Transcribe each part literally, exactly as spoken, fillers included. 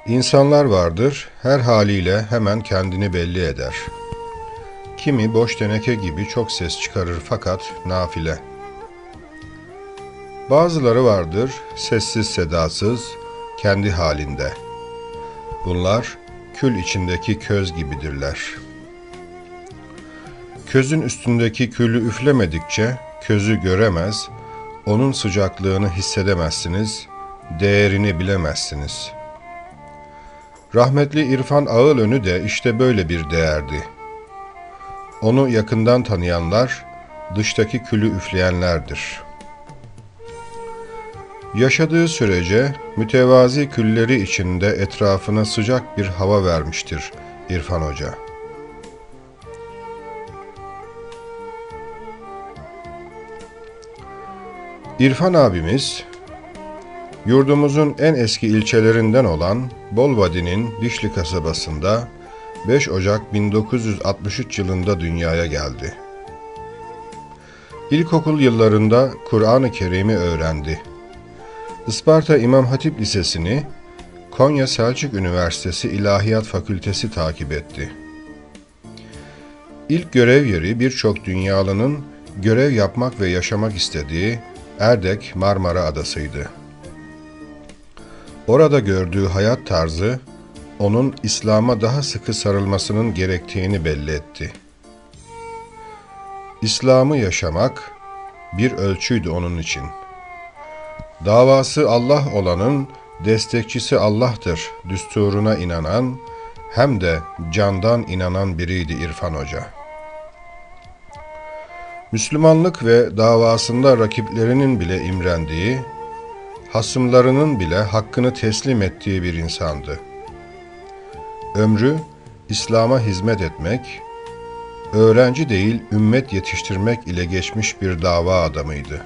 İnsanlar vardır, her haliyle hemen kendini belli eder. Kimi boş teneke gibi çok ses çıkarır fakat nafile. Bazıları vardır, sessiz sedasız, kendi halinde. Bunlar kül içindeki köz gibidirler. Közün üstündeki külü üflemedikçe közü göremez, onun sıcaklığını hissedemezsiniz, değerini bilemezsiniz. Rahmetli İrfan Ağılönü de işte böyle bir değerdi. Onu yakından tanıyanlar, dıştaki külü üfleyenlerdir. Yaşadığı sürece mütevazi külleri içinde etrafına sıcak bir hava vermiştir İrfan Hoca. İrfan abimiz, yurdumuzun en eski ilçelerinden olan Bolvadi'nin Dişli kasabasında beş Ocak bin dokuz yüz altmış üç yılında dünyaya geldi. İlkokul yıllarında Kur'an-ı Kerim'i öğrendi. Isparta İmam Hatip Lisesi'ni, Konya Selçuk Üniversitesi İlahiyat Fakültesi takip etti. İlk görev yeri birçok dünyalının görev yapmak ve yaşamak istediği Erdek Marmara Adası'ydı. Orada gördüğü hayat tarzı, onun İslam'a daha sıkı sarılmasının gerektiğini belli etti. İslam'ı yaşamak bir ölçüydü onun için. Davası Allah olanın destekçisi Allah'tır düsturuna inanan, hem de candan inanan biriydi İrfan Hoca. Müslümanlık ve davasında rakiplerinin bile imrendiği, hasımlarının bile hakkını teslim ettiği bir insandı. Ömrü İslam'a hizmet etmek, öğrenci değil ümmet yetiştirmek ile geçmiş bir dava adamıydı.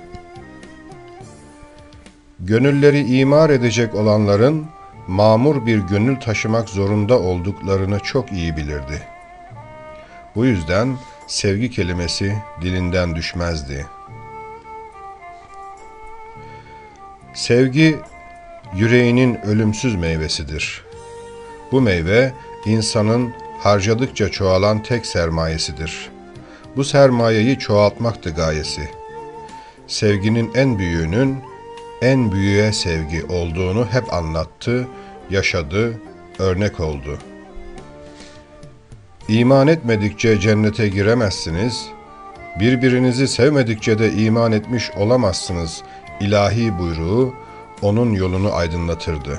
Gönülleri imar edecek olanların mamur bir gönül taşımak zorunda olduklarını çok iyi bilirdi. Bu yüzden sevgi kelimesi dilinden düşmezdi. Sevgi, yüreğinin ölümsüz meyvesidir. Bu meyve, insanın harcadıkça çoğalan tek sermayesidir. Bu sermayeyi çoğaltmaktı gayesi. Sevginin en büyüğünün, en büyüğe sevgi olduğunu hep anlattı, yaşadı, örnek oldu. İman etmedikçe cennete giremezsiniz, birbirinizi sevmedikçe de iman etmiş olamazsınız ilahi buyruğu onun yolunu aydınlatırdı.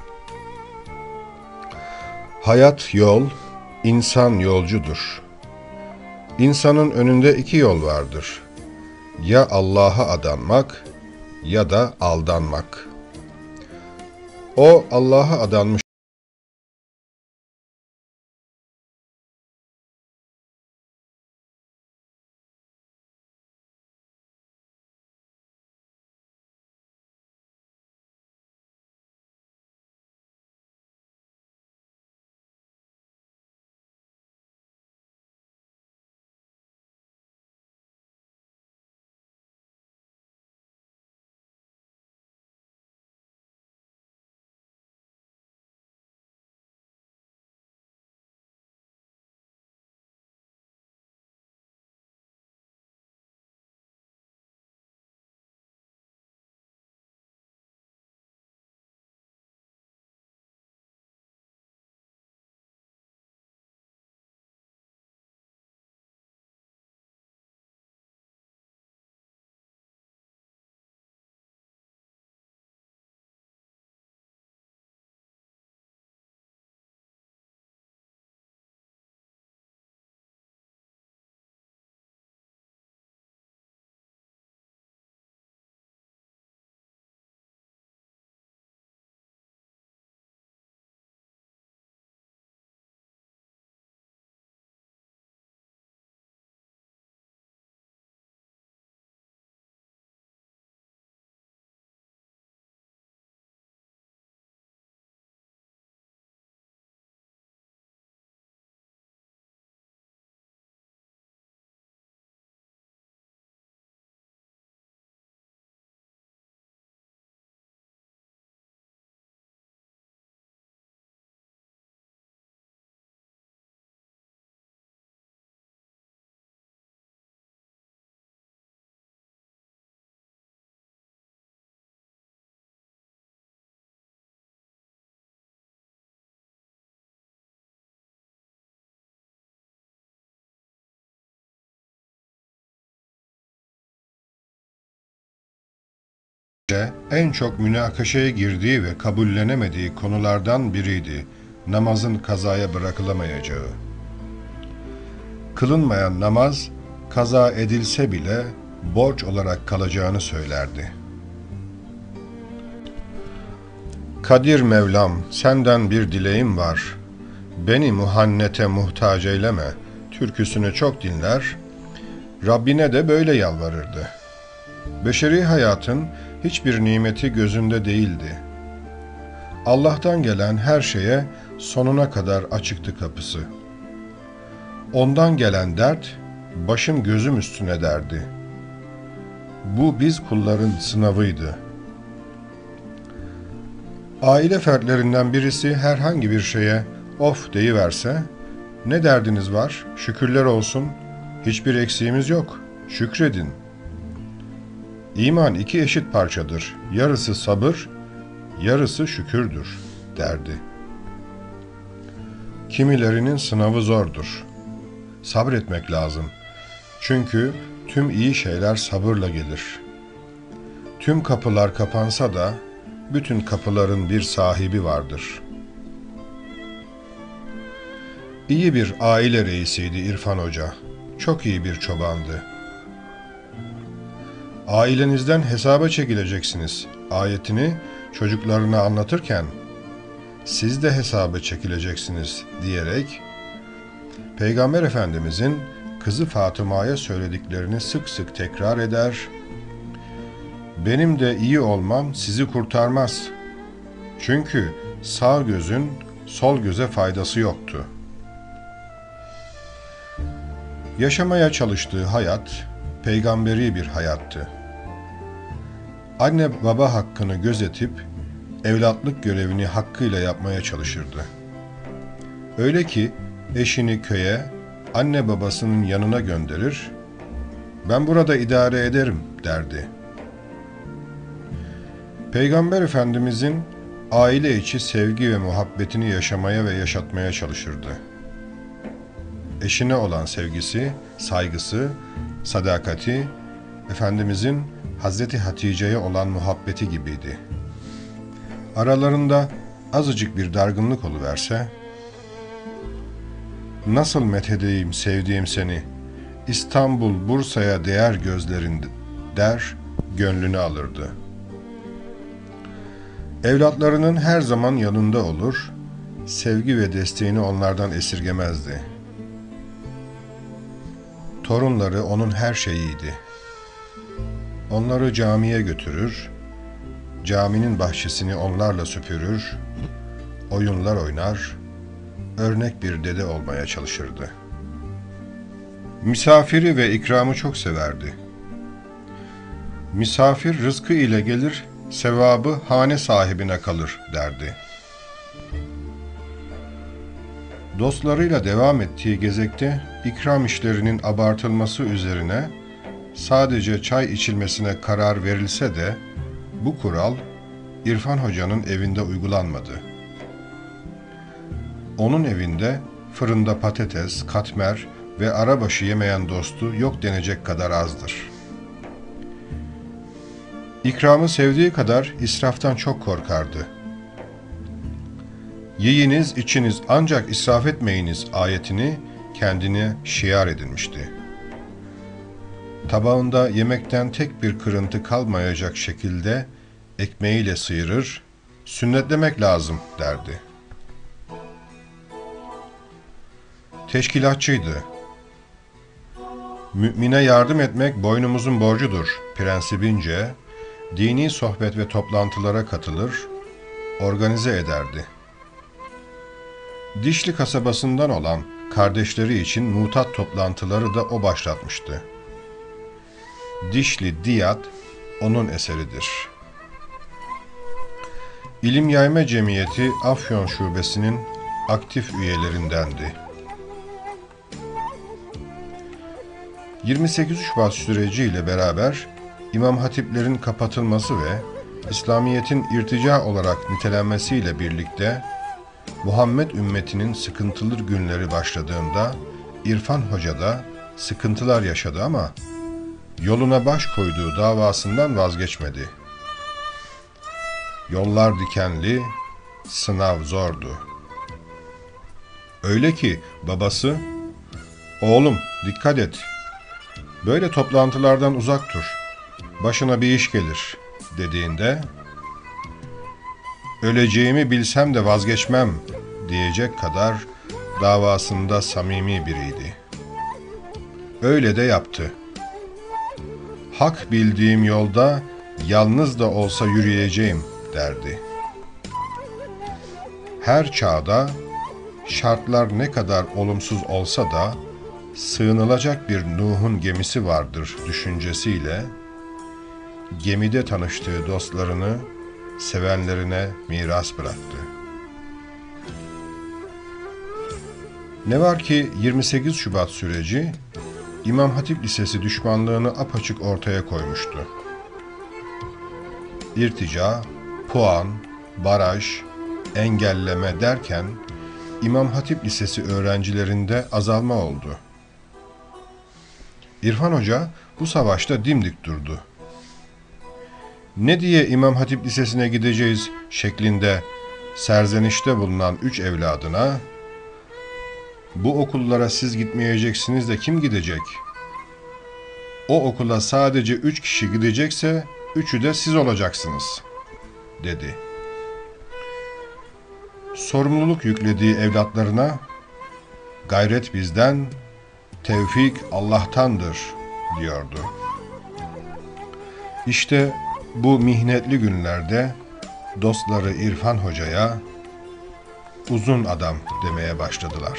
Hayat yol, insan yolcudur. İnsanın önünde iki yol vardır. Ya Allah'a adanmak ya da aldanmak. O Allah'a adanmış en çok münakaşaya girdiği ve kabullenemediği konulardan biriydi namazın kazaya bırakılamayacağı. Kılınmayan namaz, kaza edilse bile borç olarak kalacağını söylerdi. Kadir Mevlam, senden bir dileğim var. Beni muhannete muhtaç eyleme. Türküsünü çok dinler, Rabbine de böyle yalvarırdı. Beşeri hayatın hiçbir nimeti gözünde değildi. Allah'tan gelen her şeye sonuna kadar açıktı kapısı. Ondan gelen dert, başım gözüm üstüne derdi. Bu biz kulların sınavıydı. Aile fertlerinden birisi herhangi bir şeye of deyiverse, ne derdiniz var, şükürler olsun, hiçbir eksiğimiz yok, şükredin. İman iki eşit parçadır, yarısı sabır, yarısı şükürdür, derdi. Kimilerinin sınavı zordur. Sabretmek lazım. Çünkü tüm iyi şeyler sabırla gelir. Tüm kapılar kapansa da, bütün kapıların bir sahibi vardır. İyi bir aile reisiydi İrfan Hoca. Çok iyi bir çobandı. Ailenizden hesaba çekileceksiniz ayetini çocuklarına anlatırken, siz de hesaba çekileceksiniz diyerek, Peygamber Efendimizin kızı Fatıma'ya söylediklerini sık sık tekrar eder, benim de iyi olmam sizi kurtarmaz. Çünkü sağ gözün sol göze faydası yoktu. Yaşamaya çalıştığı hayat, peygamberi bir hayattı. Anne baba hakkını gözetip, evlatlık görevini hakkıyla yapmaya çalışırdı. Öyle ki, eşini köye, anne babasının yanına gönderir, ben burada idare ederim derdi. Peygamber Efendimizin aile içi sevgi ve muhabbetini yaşamaya ve yaşatmaya çalışırdı. Eşine olan sevgisi, saygısı, sadakati, Efendimizin Hazreti Hatice'ye olan muhabbeti gibiydi. Aralarında azıcık bir dargınlık oluverse, nasıl methedeyim sevdiğim seni, İstanbul, Bursa'ya değer gözlerin der, gönlünü alırdı. Evlatlarının her zaman yanında olur, sevgi ve desteğini onlardan esirgemezdi. Torunları onun her şeyiydi. Onları camiye götürür, caminin bahçesini onlarla süpürür, oyunlar oynar, örnek bir dede olmaya çalışırdı. Misafiri ve ikramı çok severdi. Misafir rızkı ile gelir, sevabı hane sahibine kalır derdi. Dostlarıyla devam ettiği gezekte ikram işlerinin abartılması üzerine sadece çay içilmesine karar verilse de bu kural İrfan Hoca'nın evinde uygulanmadı. Onun evinde fırında patates, katmer ve arabaşı yemeyen dostu yok denecek kadar azdır. İkramı sevdiği kadar israftan çok korkardı. Yiyiniz, içiniz ancak israf etmeyiniz ayetini kendine şiar edinmişti. Tabağında yemekten tek bir kırıntı kalmayacak şekilde ekmeğiyle sıyırır, sünnetlemek lazım derdi. Teşkilatçıydı. Mümine yardım etmek boynumuzun borcudur prensibince, dini sohbet ve toplantılara katılır, organize ederdi. Dişli kasabasından olan kardeşleri için mutat toplantıları da o başlatmıştı. Dişli Diyat onun eseridir. İlim Yayma Cemiyeti Afyon Şubesi'nin aktif üyelerindendi. yirmi sekiz Şubat süreciyle beraber İmam Hatiplerin kapatılması ve İslamiyet'in irtica olarak nitelenmesiyle birlikte Muhammed ümmetinin sıkıntılı günleri başladığında İrfan Hoca da sıkıntılar yaşadı ama yoluna baş koyduğu davasından vazgeçmedi. Yollar dikenli, sınav zordu. Öyle ki babası, "Oğlum dikkat et, böyle toplantılardan uzak dur, başına bir iş gelir," dediğinde, "Öleceğimi bilsem de vazgeçmem," diyecek kadar davasında samimi biriydi. Öyle de yaptı. "Hak bildiğim yolda yalnız da olsa yürüyeceğim," derdi. Her çağda şartlar ne kadar olumsuz olsa da sığınılacak bir Nuh'un gemisi vardır düşüncesiyle gemide tanıştığı dostlarını sevenlerine miras bıraktı. Ne var ki yirmi sekiz Şubat süreci İmam Hatip Lisesi düşmanlığını apaçık ortaya koymuştu. İrtica, puan, baraj, engelleme derken İmam Hatip Lisesi öğrencilerinde azalma oldu. İrfan Hoca bu savaşta dimdik durdu. "Ne diye İmam Hatip Lisesi'ne gideceğiz?" şeklinde serzenişte bulunan üç evladına, "Bu okullara siz gitmeyeceksiniz de kim gidecek? O okula sadece üç kişi gidecekse üçü de siz olacaksınız," dedi. Sorumluluk yüklediği evlatlarına, "Gayret bizden, tevfik Allah'tandır," diyordu. İşte bu mihnetli günlerde dostları İrfan Hoca'ya "uzun adam" demeye başladılar.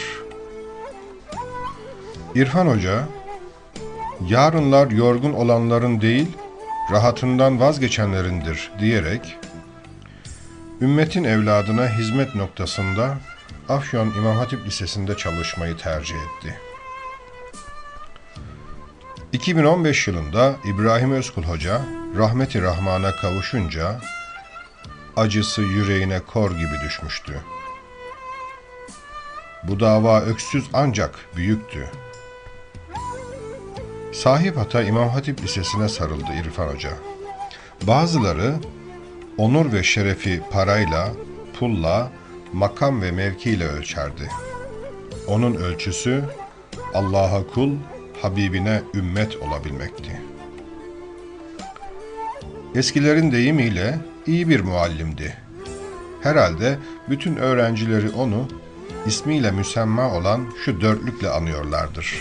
İrfan Hoca, "Yarınlar yorgun olanların değil, rahatından vazgeçenlerindir," diyerek ümmetin evladına hizmet noktasında Afyon İmam Hatip Lisesi'nde çalışmayı tercih etti. iki bin on beş yılında İbrahim Özkul Hoca rahmeti rahmana kavuşunca acısı yüreğine kor gibi düşmüştü. Bu dava öksüz ancak büyüktü. Sahip Ata İmam Hatip Lisesi'ne sarıldı İrfan Hoca. Bazıları onur ve şerefi parayla, pulla, makam ve mevkiyle ölçerdi. Onun ölçüsü Allah'a kul, Habibine ümmet olabilmekti. Eskilerin deyimiyle iyi bir muallimdi. Herhalde bütün öğrencileri onu ismiyle müsemma olan şu dörtlükle anıyorlardır.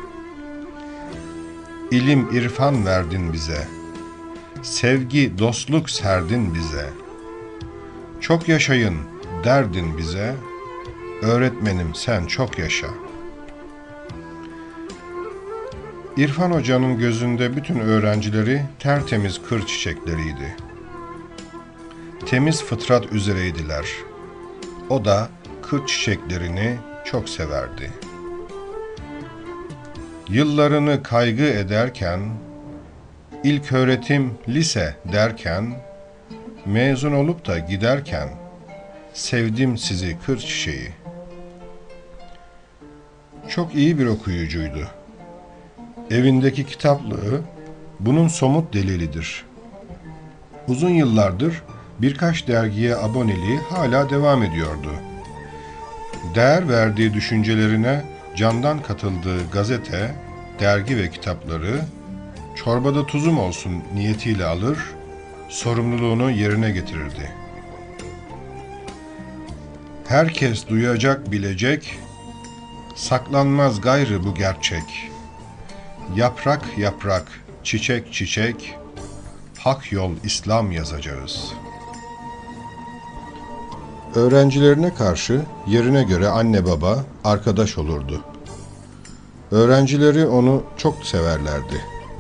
İlim, irfan verdin bize, sevgi, dostluk serdin bize, çok yaşayın derdin bize, öğretmenim sen çok yaşa. İrfan Hoca'nın gözünde bütün öğrencileri tertemiz kır çiçekleriydi. Temiz fıtrat üzereydiler. O da kır çiçeklerini çok severdi. Yıllarını kaygı ederken, ilköğretim lise derken, mezun olup da giderken, sevdim sizi kır çiçeği. Çok iyi bir okuyucuydu. Evindeki kitaplığı bunun somut delilidir. Uzun yıllardır birkaç dergiye aboneliği hala devam ediyordu. Değer verdiği düşüncelerine candan katıldığı gazete, dergi ve kitapları çorbada tuzum olsun niyetiyle alır, sorumluluğunu yerine getirirdi. Herkes duyacak, bilecek, saklanmaz gayrı bu gerçek. Yaprak yaprak, çiçek çiçek, hak yol İslam yazacağız. Öğrencilerine karşı yerine göre anne baba, arkadaş olurdu. Öğrencileri onu çok severlerdi.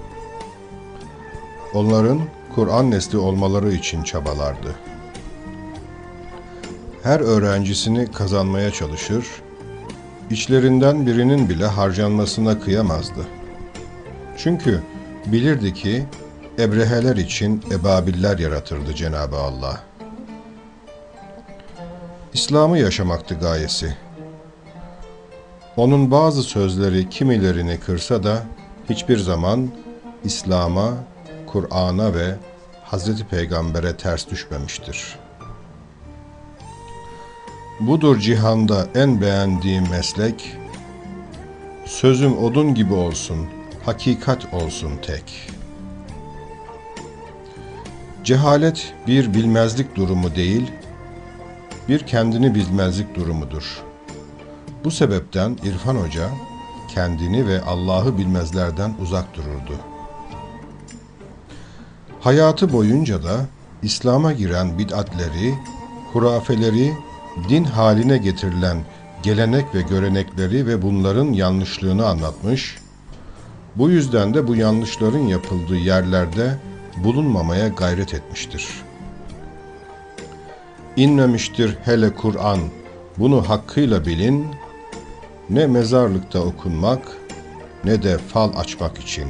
Onların Kur'an nesli olmaları için çabalardı. Her öğrencisini kazanmaya çalışır, içlerinden birinin bile harcanmasına kıyamazdı. Çünkü bilirdi ki ebreheler için ebabiller yaratırdı Cenab-ı Allah. İslam'ı yaşamaktı gayesi. Onun bazı sözleri kimilerini kırsa da hiçbir zaman İslam'a, Kur'an'a ve Hazreti Peygamber'e ters düşmemiştir. Budur cihanda en beğendiğim meslek, sözüm odun gibi olsun, hakikat olsun tek. Cehalet bir bilmezlik durumu değil, bir kendini bilmezlik durumudur. Bu sebepten İrfan Hoca, kendini ve Allah'ı bilmezlerden uzak dururdu. Hayatı boyunca da İslam'a giren bid'atleri, hurafeleri, din haline getirilen gelenek ve görenekleri ve bunların yanlışlığını anlatmış, bu yüzden de bu yanlışların yapıldığı yerlerde bulunmamaya gayret etmiştir. İnmemiştir hele Kur'an, bunu hakkıyla bilin, ne mezarlıkta okunmak, ne de fal açmak için.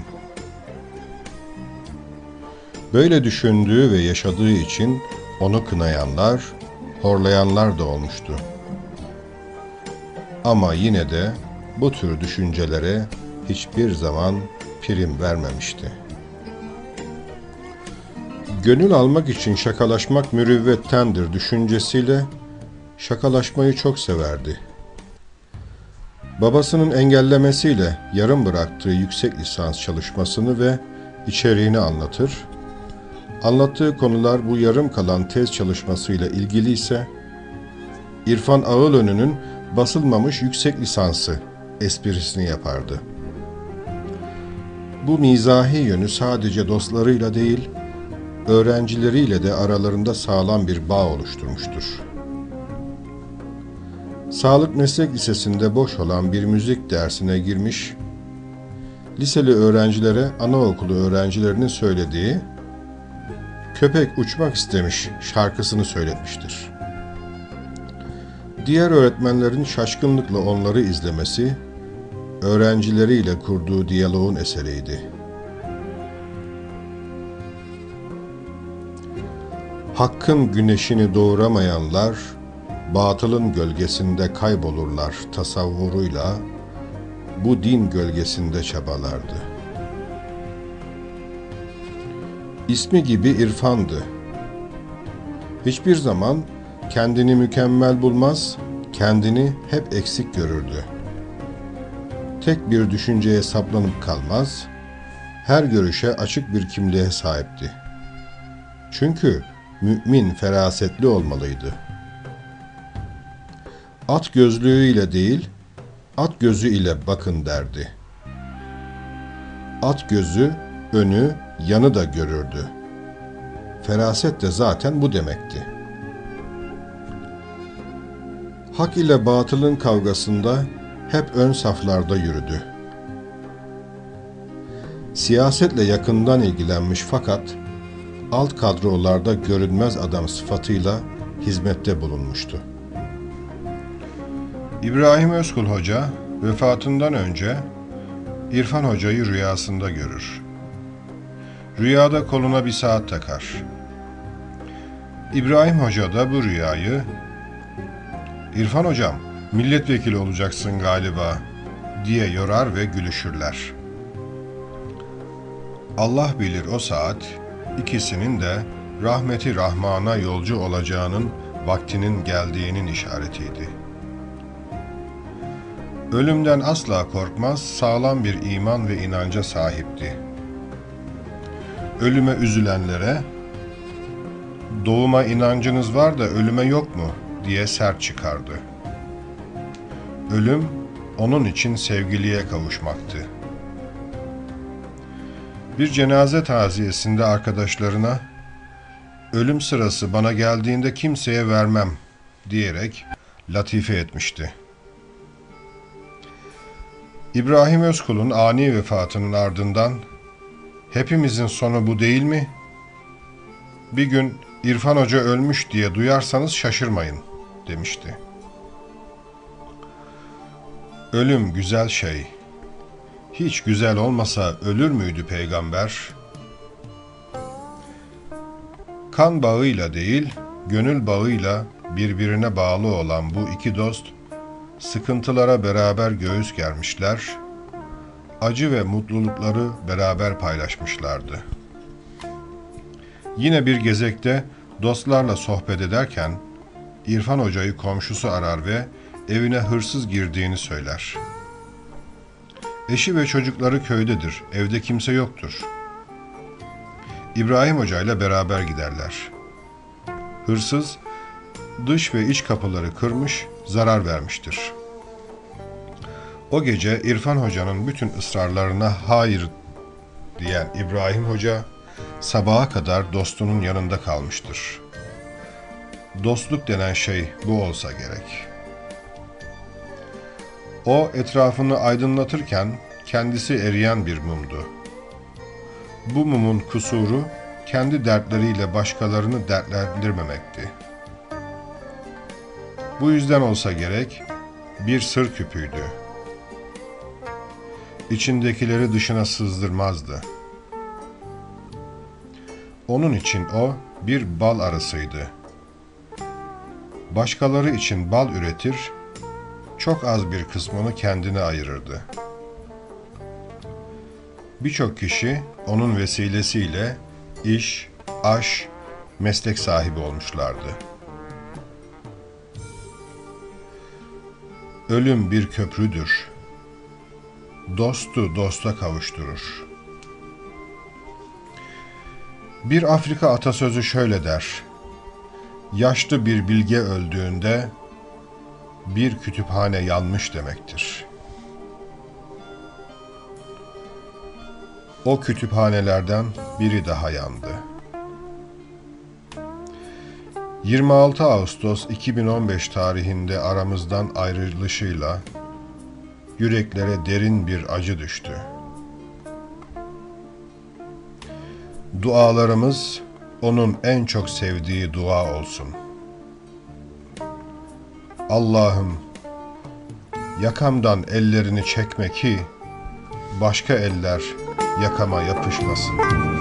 Böyle düşündüğü ve yaşadığı için onu kınayanlar, horlayanlar da olmuştu. Ama yine de bu tür düşüncelere hiçbir zaman prim vermemişti. Gönül almak için şakalaşmak mürüvvettendir düşüncesiyle şakalaşmayı çok severdi. Babasının engellemesiyle yarım bıraktığı yüksek lisans çalışmasını ve içeriğini anlatır. Anlattığı konular bu yarım kalan tez çalışmasıyla ilgili ise İrfan Ağılönü'nün basılmamış yüksek lisansı esprisini yapardı. Bu mizahi yönü sadece dostlarıyla değil, öğrencileriyle de aralarında sağlam bir bağ oluşturmuştur. Sağlık Meslek Lisesi'nde boş olan bir müzik dersine girmiş, liseli öğrencilere anaokulu öğrencilerinin söylediği "Köpek uçmak istemiş" şarkısını söyletmiştir. Diğer öğretmenlerin şaşkınlıkla onları izlemesi, öğrencileriyle kurduğu diyaloğun eseriydi. Hakkın güneşini doğuramayanlar, batılın gölgesinde kaybolurlar tasavvuruyla, bu din gölgesinde çabalardı. İsmi gibi İrfan'dı. Hiçbir zaman kendini mükemmel bulmaz, kendini hep eksik görürdü. Tek bir düşünceye saplanıp kalmaz, her görüşe açık bir kimliğe sahipti. Çünkü mümin ferasetli olmalıydı. At gözlüğüyle değil, at gözü ile bakın derdi. At gözü, önü, yanı da görürdü. Feraset de zaten bu demekti. Hak ile batılın kavgasında hep ön saflarda yürüdü. Siyasetle yakından ilgilenmiş fakat alt kadrolarda görünmez adam sıfatıyla hizmette bulunmuştu. İbrahim Özkul Hoca vefatından önce İrfan Hoca'yı rüyasında görür. Rüyada koluna bir saat takar. İbrahim Hoca da bu rüyayı "İrfan Hocam, milletvekili olacaksın galiba" diye yorar ve gülüşürler. Allah bilir o saat ikisinin de rahmeti Rahman'a yolcu olacağının vaktinin geldiğinin işaretiydi. Ölümden asla korkmaz, sağlam bir iman ve inanca sahipti. Ölüme üzülenlere, "Doğuma inancınız var da ölüme yok mu?" diye sert çıkardı. Ölüm, onun için sevgiliye kavuşmaktı. Bir cenaze taziyesinde arkadaşlarına, "Ölüm sırası bana geldiğinde kimseye vermem" diyerek latife etmişti. İbrahim Özkul'un ani vefatının ardından, "Hepimizin sonu bu değil mi? Bir gün İrfan Hoca ölmüş diye duyarsanız şaşırmayın" demişti. Ölüm güzel şey. Hiç güzel olmasa ölür müydü peygamber? Kan bağıyla değil, gönül bağıyla birbirine bağlı olan bu iki dost, sıkıntılara beraber göğüs germişler, acı ve mutlulukları beraber paylaşmışlardı. Yine bir gezekte dostlarla sohbet ederken İrfan Hoca'yı komşusu arar ve evine hırsız girdiğini söyler. Eşi ve çocukları köydedir, evde kimse yoktur. İbrahim Hoca ile beraber giderler. Hırsız dış ve iç kapıları kırmış, zarar vermiştir. O gece İrfan Hoca'nın bütün ısrarlarına hayır diyen İbrahim Hoca sabaha kadar dostunun yanında kalmıştır. Dostluk denen şey bu olsa gerek. O etrafını aydınlatırken kendisi eriyen bir mumdu. Bu mumun kusuru kendi dertleriyle başkalarını dertlendirmemekti. Bu yüzden olsa gerek bir sır küpüydü. İçindekileri dışına sızdırmazdı. Onun için o bir bal arısıydı. Başkaları için bal üretir, çok az bir kısmını kendine ayırırdı. Birçok kişi onun vesilesiyle iş, aş, meslek sahibi olmuşlardı. Ölüm bir köprüdür. Dostu dosta kavuşturur. Bir Afrika atasözü şöyle der: yaşlı bir bilge öldüğünde bir kütüphane yanmış demektir. O kütüphanelerden biri daha yandı. yirmi altı Ağustos iki bin on beş tarihinde aramızdan ayrılışıyla yüreklere derin bir acı düştü. Dualarımız onun en çok sevdiği dua olsun. Allah'ım, yakamdan ellerini çekme ki başka eller yakama yapışmasın.